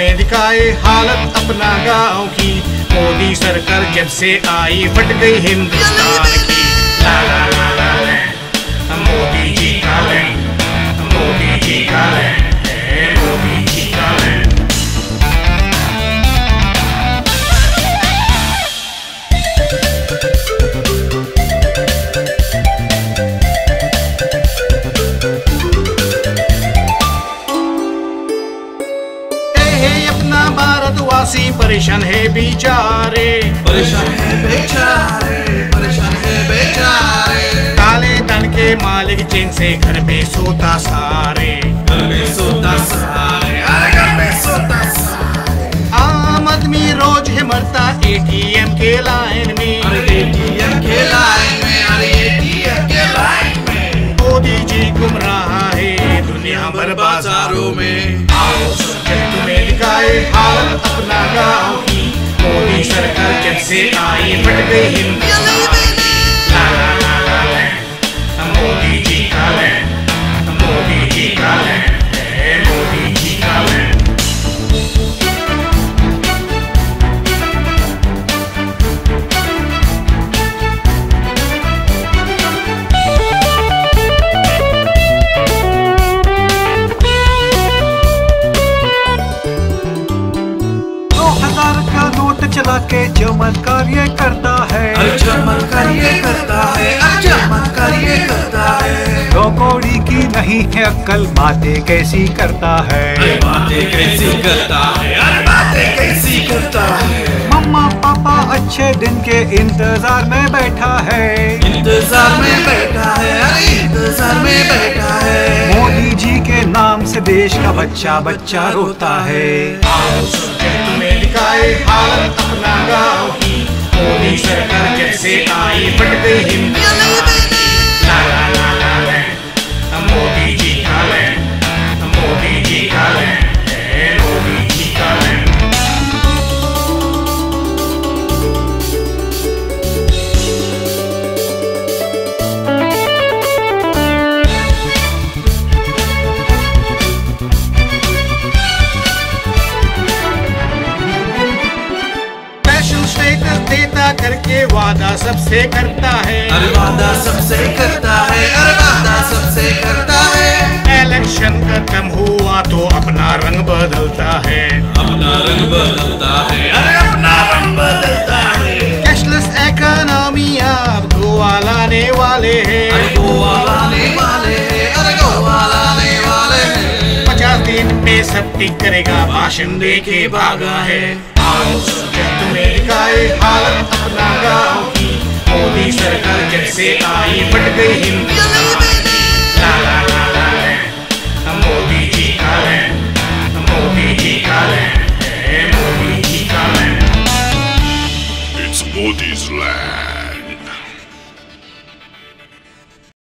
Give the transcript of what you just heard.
तुम्हें दिखाए हालत अपना गाँव की। मोदी सरकार जब से आई फट गई हिंदुस्तान की। ला ला ला ला ला मोदी जी का लैंड, मोदी जी का लैंड है, मोदी जी का लैंड। अपना भारतवासी परेशान है बेचारे, परेशान है बेचारे, परेशान है बेचारे। काले धन के मालिक चैन से घर पे सोता सारे, घर में सोता सारे, अरे घर में सोता सारे। आम आदमी रोज है मरता एटीएम के लाइन में, अरे एटीएम के लाइन में, अरे एटीएम के लाइन में। मोदी जी घूम रहा है दुनिया भर बाजारों में। आओ तुम्हें दिखाए हालत अपना गाँव की। मोदी सरकार जब से आई फट गई हिंदुस्तान की। ला ला ला ला ला मोदी जी का लैंड, मोदी जी का लैंड है, मोदी जी का लैंड। चला के चमत्कार ये करता है, चमत्कार ये करता है, चमत्कार ये करता है। दो कौड़ी की नहीं है अक्ल, बातें कैसी करता है, बातें कैसी करता है, बातें कैसी करता है। मम्मा पापा अच्छे दिन के इंतजार में बैठा है, इंतजार में बैठा है, इंतजार में बैठा है। मोदी जी के नाम से देश का बच्चा बच्चा रोता है। आओ तुम्हें दिखाए हालत अपना गाँव की। मोदी सरकार जब से आई फट गई हिंदुस्तान की। ला ला ला ला ला मोदी जी का लैंड, मोदी जी का लैंड है, मोदी जी का लैंड। देता करके वादा सबसे करता है, अरे वादा सबसे करता है, अरे वादा सबसे करता है। इलेक्शन खत्म हुआ तो अपना रंग बदलता है, अपना रंग बदलता है, अरे अपना रंग बदलता है। कैशलेस इकोनॉमी अब गोवा लाने वाले हैं, अरे गोवा लाने वाले हैं, अरे गोवा लाने वाले हैं। 50 दिन में सब ठीक करेगा भाषण दे के भागा है। आओ तुम्हें दिखाए हालत अपना गाँव की। मोदी सरकार जब से आई फट गई हिंदुस्तान